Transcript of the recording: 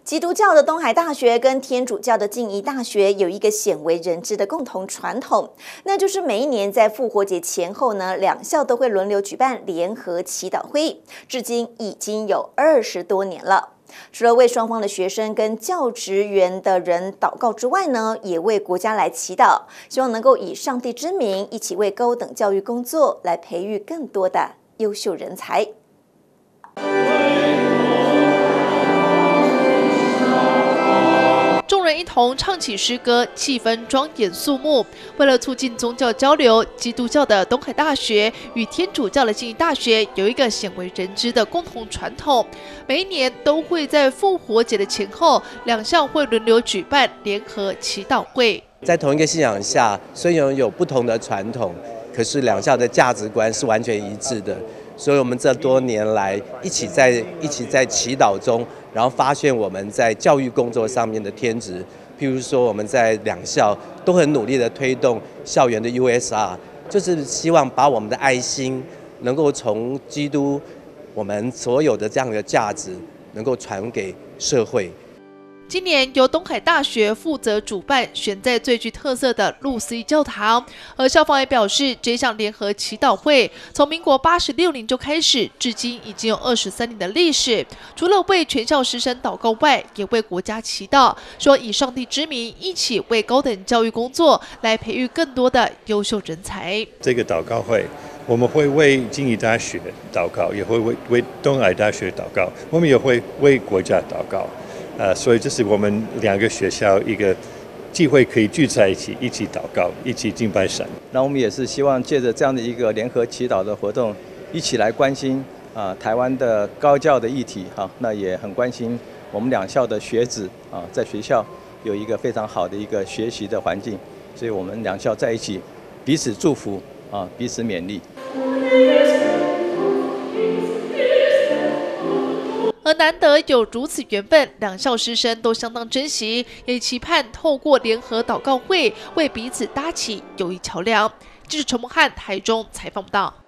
基督教的东海大学跟天主教的静宜大学有一个鲜为人知的共同传统，那就是每一年在复活节前后呢，两校都会轮流举办联合祈祷会，至今已经有20多年了。除了为双方的学生跟教职员的人祷告之外呢，也为国家来祈祷，希望能够以上帝之名，一起为高等教育工作来培育更多的优秀人才。 众人一同唱起诗歌，气氛庄严肃穆。为了促进宗教交流，基督教的东海大学与天主教的静宜大学有一个鲜为人知的共同传统，每一年都会在复活节的前后，两校会轮流举办联合祈祷会。 在同一个信仰下，虽然有不同的传统，可是两校的价值观是完全一致的。所以我们这多年来一起在祈祷中，然后发现我们在教育工作上面的天职。譬如说，我们在两校都很努力的推动校园的 USR， 就是希望把我们的爱心能够从基督我们所有的这样的价值，能够传给社会。 今年由东海大学负责主办，选在最具特色的路思义教堂。而校方也表示，这项联合祈祷会从民国86年就开始，至今已经有23年的历史。除了为全校师生祷告外，也为国家祈祷，说以上帝之名，一起为高等教育工作来培育更多的优秀人才。 这个祷告会，我们会为静宜大学祷告，也会为东海大学祷告，我们也会为国家祷告。所以这是我们两个学校一个机会，可以聚在一起，一起祷告，一起敬拜神。 那我们也是希望借着这样的一个联合祈祷的活动，一起来关心台湾的高教的议题那也很关心我们两校的学子在学校有一个非常好的一个学习的环境，所以我们两校在一起彼此祝福彼此勉励。 而难得有如此缘分，两校师生都相当珍惜，也期盼透过联合祷告会为彼此搭起友谊桥梁。记者陈梦翰台中采访报道。